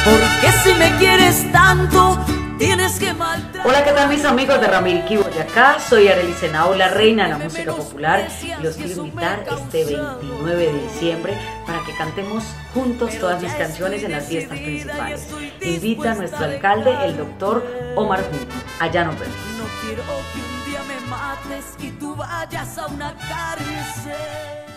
Porque si me quieres tanto, tienes que maltratar. Hola, ¿qué tal mis amigos de Ramiriquí, Boyacá? Soy Arely Senao, la reina de la música popular, y los quiero invitar este 29 de diciembre para que cantemos juntos todas mis canciones en las fiestas principales. Invita a nuestro alcalde, el doctor Omar Junco. Allá nos vemos. No quiero que un día me mates y tú vayas a una cárcel.